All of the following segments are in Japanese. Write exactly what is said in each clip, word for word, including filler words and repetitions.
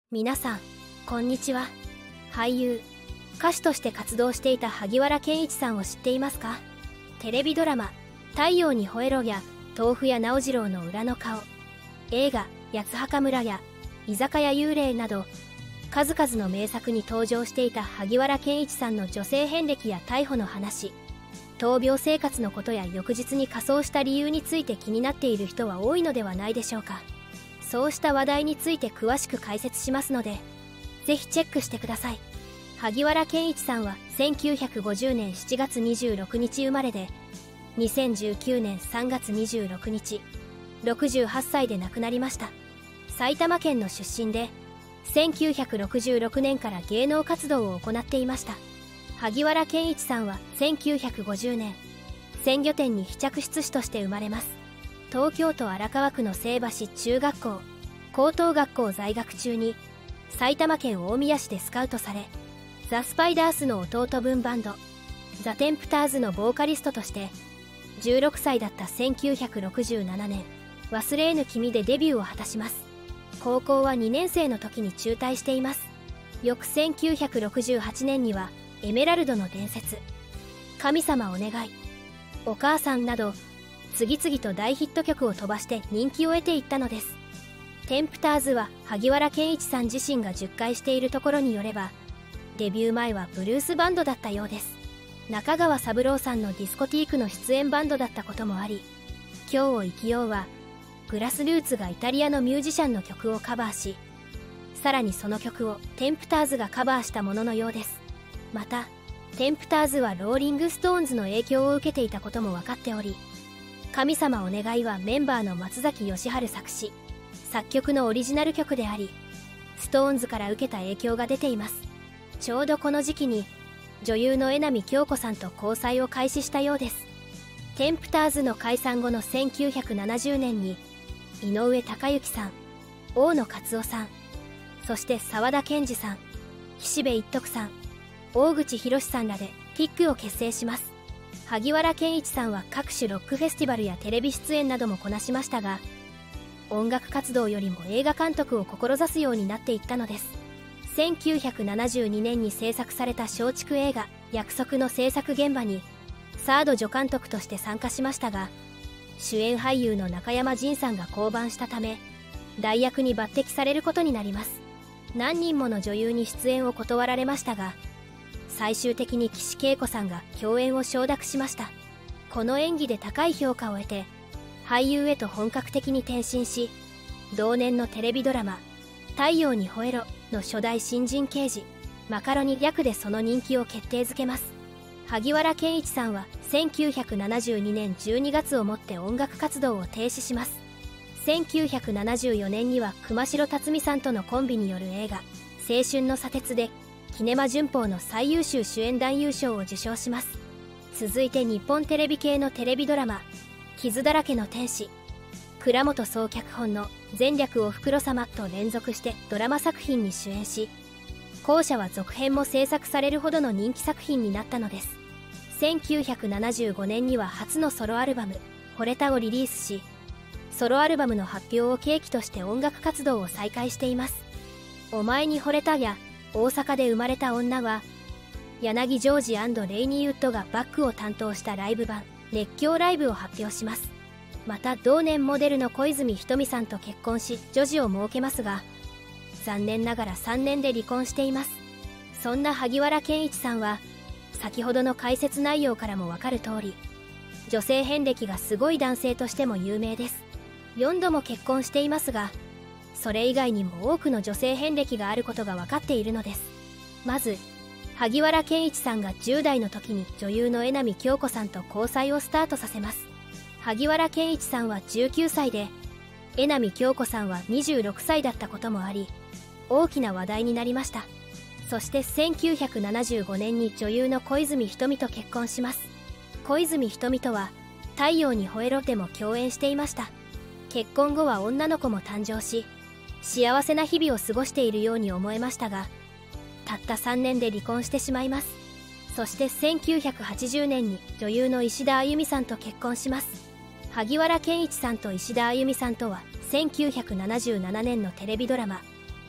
皆さんこんにちは。俳優歌手として活動していた萩原健一さんを知っていますか？テレビドラマ「太陽にほえろ」や豆腐屋直次郎の裏の顔、映画「八つ墓村」や居酒屋幽霊など数々の名作に登場していた萩原健一さんの女性遍歴や逮捕の話、闘病生活のことや翌日に仮装した理由について気になっている人は多いのではないでしょうか。そうした話題について詳しく解説しますのでぜひチェックしてください。萩原健一さんはせんきゅうひゃくごじゅうねんしちがつにじゅうろくにち生まれでにせんじゅうきゅうねんさんがつにじゅうろくにちろくじゅうはっさいで亡くなりました。埼玉県の出身でせんきゅうひゃくろくじゅうろくねんから芸能活動を行っていました。萩原健一さんはせんきゅうひゃくごじゅうねん鮮魚店に飛着出師として生まれます。東京都荒川区の清橋中学校高等学校在学中に埼玉県大宮市でスカウトされ、ザ・スパイダースの弟分バンドザ・テンプターズのボーカリストとしてじゅうろくさいだったせんきゅうひゃくろくじゅうななねん忘れえぬ君でデビューを果たします。高校はにねんせいの時に中退しています。翌せんきゅうひゃくろくじゅうはちねんにはエメラルドの伝説、神様お願い、お母さんなど次々と大ヒット曲を飛ばして人気を得ていったのです。テンプターズは萩原健一さん自身が述回しているところによればデビュー前はブルースバンドだったようです。中川三郎さんのディスコティークの出演バンドだったこともあり、今日を生きようはグラスルーツがイタリアのミュージシャンの曲をカバーし、さらにその曲をテンプターズがカバーしたもののようです。またテンプターズはローリングストーンズの影響を受けていたことも分かっており、神様お願いはメンバーの松崎義治作詞作曲のオリジナル曲であり、ストーンズから受けた影響が出ています。ちょうどこの時期に女優の江波京子さんと交際を開始したようです。テンプターズの解散後のせんきゅうひゃくななじゅうねんに井上貴之さん、大野勝夫さん、そして沢田研二さん、岸辺一徳さん、大口博さんらでピックを結成します。萩原健一さんは各種ロックフェスティバルやテレビ出演などもこなしましたが、音楽活動よりも映画監督を志すようになっていったのです。せんきゅうひゃくななじゅうにねんに制作された松竹映画「約束」の制作現場にサード助監督として参加しましたが、主演俳優の中山仁さんが降板したため代役に抜擢されることになります。何人もの女優に出演を断られましたが、最終的に岸恵子さんが共演を承諾しました。この演技で高い評価を得て俳優へと本格的に転身し、同年のテレビドラマ「太陽にほえろ」の初代新人刑事マカロニ役でその人気を決定づけます。萩原健一さんはせんきゅうひゃくななじゅうにねんじゅうにがつをもって音楽活動を停止します。せんきゅうひゃくななじゅうよねんには熊代辰巳さんとのコンビによる映画「青春の砂鉄」でキネマ旬報の最優秀主演男優賞を受賞します。続いて日本テレビ系のテレビドラマ「傷だらけの天使」、倉本総脚本の「前略おふくろ様」と連続してドラマ作品に主演し、後者は続編も制作されるほどの人気作品になったのです。せんきゅうひゃくななじゅうごねんには初のソロアルバム「惚れた」をリリースし、ソロアルバムの発表を契機として音楽活動を再開しています。お前に惚れたや大阪で生まれた女は柳ジョージ&レイニーウッドがバックを担当したライブ版熱狂ライブを発表します。また同年モデルの小泉ひとみさんと結婚し女児を設けますが、残念ながらさんねんで離婚しています。そんな萩原健一さんは先ほどの解説内容からもわかる通り、女性遍歴がすごい男性としても有名です。よんども結婚していますが、それ以外にも多くの女性遍歴があることが分かっているのです。まず萩原健一さんがじゅうだいの時に女優の江波京子さんと交際をスタートさせます。萩原健一さんはじゅうきゅうさいで江波京子さんはにじゅうろくさいだったこともあり、大きな話題になりました。そしてせんきゅうひゃくななじゅうごねんに女優の小泉ひとみと結婚します。小泉ひとみとは「太陽にほえろ」でも共演していました。結婚後は女の子も誕生し、幸せな日々を過ごしているように思えましたが、たったさんねんで離婚してしまいます。そしてせんきゅうひゃくはちじゅうねんに女優の石田あゆみさんと結婚します。萩原健一さんと石田あゆみさんとはせんきゅうひゃくななじゅうななねんのテレビドラマ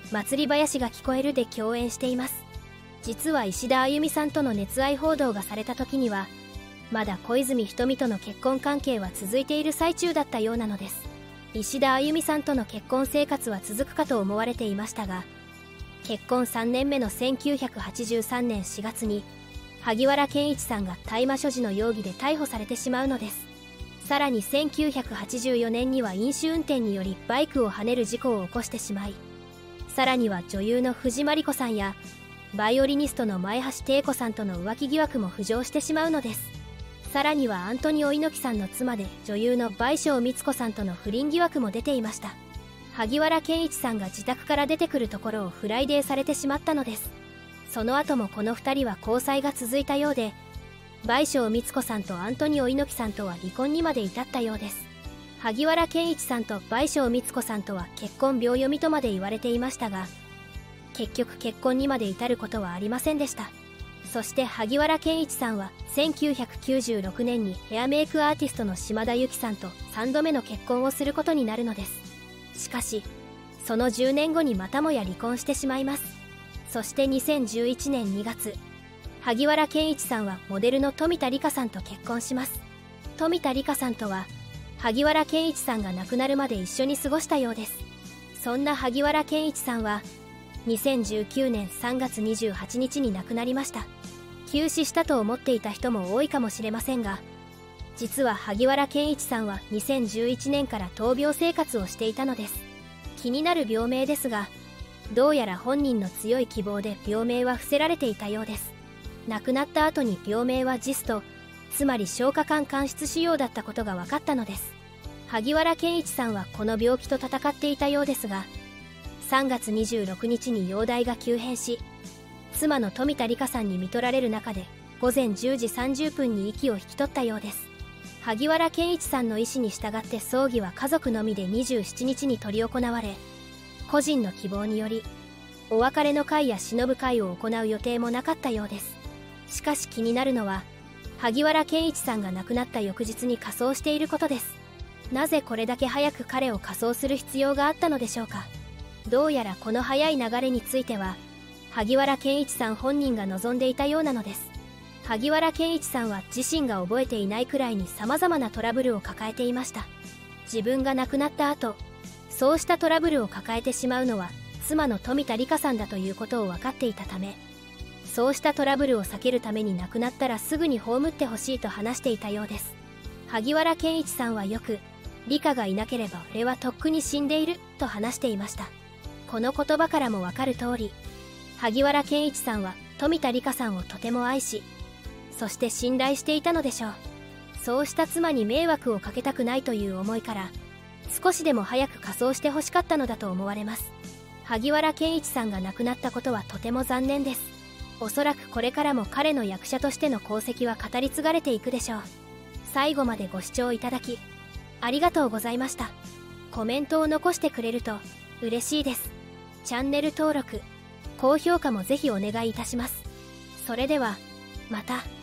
祭り林が聞こえるで共演しています。実は石田あゆみさんとの熱愛報道がされた時にはまだ小泉瞳との結婚関係は続いている最中だったようなのです。石田あゆみさんとの結婚生活は続くかと思われていましたが、結婚さんねんめのせんきゅうひゃくはちじゅうさんねんしがつに萩原健一さんが大麻所持の容疑で逮捕されてしまうのです。さらにせんきゅうひゃくはちじゅうよねんには飲酒運転によりバイクをはねる事故を起こしてしまい、さらには女優の藤真利子さんやバイオリニストの前橋汀子さんとの浮気疑惑も浮上してしまうのです。さらにはアントニオ猪木さんの妻で女優の倍賞美津子さんとの不倫疑惑も出ていました。萩原健一さんが自宅から出てくるところをフライデーされてしまったのです。その後もこのふたりは交際が続いたようで、倍賞美津子さんとアントニオ猪木さんとは離婚にまで至ったようです。萩原健一さんと倍賞美津子さんとは結婚秒読みとまで言われていましたが、結局結婚にまで至ることはありませんでした。そして萩原健一さんはせんきゅうひゃくきゅうじゅうろくねんにヘアメイクアーティストの島田由紀さんとさんどめの結婚をすることになるのです。しかしそのじゅうねんごにまたもや離婚してしまいます。そしてにせんじゅういちねんにがつ、萩原健一さんはモデルの富田理香さんと結婚します。富田理香さんとは萩原健一さんが亡くなるまで一緒に過ごしたようです。そんな萩原健一さんはにせんじゅうきゅうねんさんがつにじゅうはちにちに亡くなりました。急死したと思っていた人も多いかもしれませんが、実は萩原健一さんはにせんじゅういちねんから闘病生活をしていたのです。気になる病名ですが、どうやら本人の強い希望で病名は伏せられていたようです。亡くなった後に病名はジスト、つまり消化管間質腫瘍だったことが分かったのです。萩原健一さんはこの病気と闘っていたようですが、さんがつにじゅうろくにちに容体が急変し、妻の富田理香さんに看取られる中でごぜんじゅうじさんじゅっぷんに息を引き取ったようです。萩原健一さんの意思に従って葬儀は家族のみでにじゅうしちにちに執り行われ、個人の希望によりお別れの会や偲ぶ会を行う予定もなかったようです。しかし気になるのは、萩原健一さんが亡くなった翌日に火葬していることです。なぜこれだけ早く彼を火葬する必要があったのでしょうか。どうやらこの早い流れについては萩原健一さん本人が望んでいたようなのです。萩原健一さんは自身が覚えていないくらいに様々なトラブルを抱えていました。自分が亡くなった後、そうしたトラブルを抱えてしまうのは妻の富田理香さんだということを分かっていたため、そうしたトラブルを避けるために亡くなったらすぐに葬ってほしいと話していたようです。萩原健一さんはよく、理香がいなければ俺はとっくに死んでいると話していました。この言葉からもわかる通り、萩原健一さんは富田理香さんをとても愛し、そして信頼していたのでしょう。そうした妻に迷惑をかけたくないという思いから、少しでも早く火葬してほしかったのだと思われます。萩原健一さんが亡くなったことはとても残念です。おそらくこれからも彼の役者としての功績は語り継がれていくでしょう。最後までご視聴いただきありがとうございました。コメントを残してくれると嬉しいです。チャンネル登録、高評価もぜひお願いいたします。それではまた。